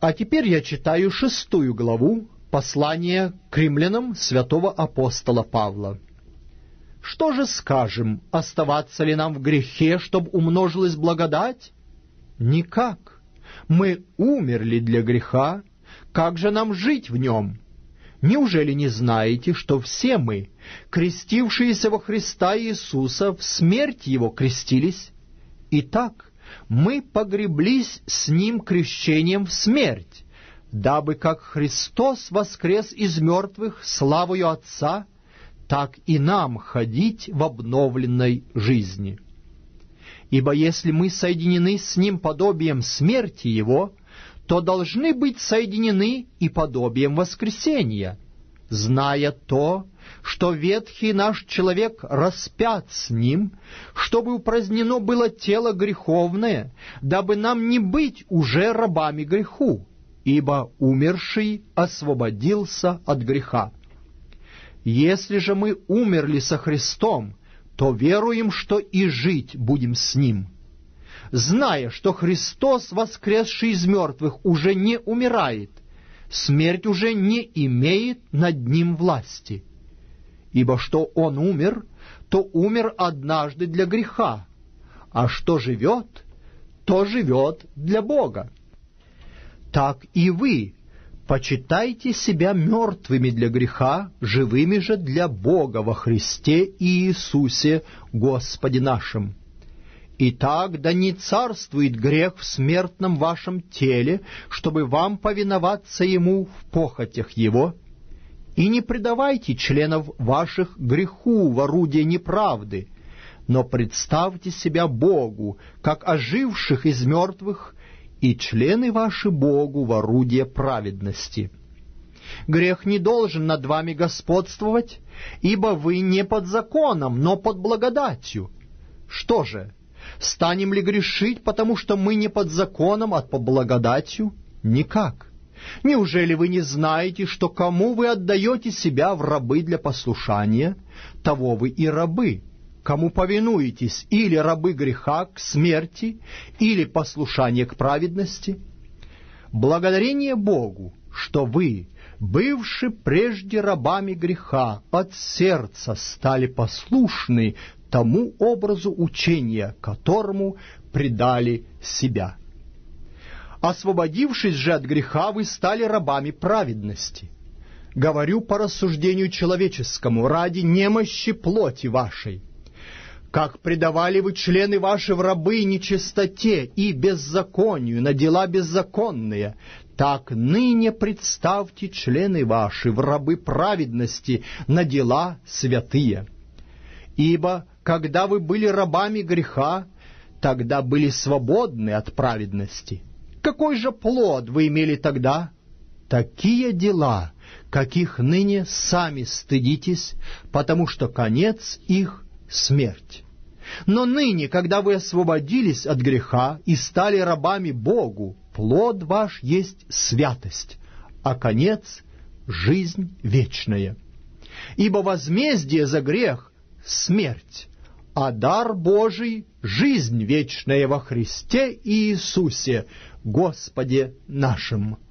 А теперь я читаю 6 главу послания к римлянам святого апостола Павла. «Что же скажем, оставаться ли нам в грехе, чтобы умножилась благодать? Никак. Мы умерли для греха, как же нам жить в нем? Неужели не знаете, что все мы, крестившиеся во Христа Иисуса, в смерть Его крестились? Итак, мы погреблись с Ним крещением в смерть, дабы как Христос воскрес из мертвых славою Отца, так и нам ходить в обновленной жизни. Ибо если мы соединены с Ним подобием смерти Его, то должны быть соединены и подобием воскресения, зная то, что ветхий наш человек распят с Ним, чтобы упразднено было тело греховное, дабы нам не быть уже рабами греху, ибо умерший освободился от греха. Если же мы умерли со Христом, то веруем, что и жить будем с Ним, зная, что Христос, воскресший из мертвых, уже не умирает, смерть уже не имеет над Ним власти. Ибо что Он умер, то умер однажды для греха, а что живет, то живет для Бога. Так и вы почитайте себя мертвыми для греха, живыми же для Бога во Христе Иисусе Господе нашим. Итак, да не царствует грех в смертном вашем теле, чтобы вам повиноваться ему в похотях его, и не предавайте членов ваших греху в орудие неправды, но представьте себя Богу, как оживших из мертвых, и члены ваши Богу в орудие праведности. Грех не должен над вами господствовать, ибо вы не под законом, но под благодатью. Что же, станем ли грешить, потому что мы не под законом, а под благодатью? Никак. Неужели вы не знаете, что кому вы отдаете себя в рабы для послушания, того вы и рабы? Кому повинуетесь, или рабы греха к смерти, или послушание к праведности? Благодарение Богу, что вы, бывши прежде рабами греха, от сердца стали послушны тому образу учения, которому предали себя. Освободившись же от греха, вы стали рабами праведности. Говорю по рассуждению человеческому, ради немощи плоти вашей. Как предавали вы члены ваши в рабы нечистоте и беззаконию, на дела беззаконные, так ныне представьте члены ваши в рабы праведности, на дела святые. Ибо, когда вы были рабами греха, тогда были свободны от праведности. Какой же плод вы имели тогда? Такие дела, каких ныне сами стыдитесь, потому что конец их — смерть. Но ныне, когда вы освободились от греха и стали рабами Богу, плод ваш есть святость, а конец — жизнь вечная. Ибо возмездие за грех — смерть, а дар Божий — жизнь вечная во Христе Иисусе, Господе нашим.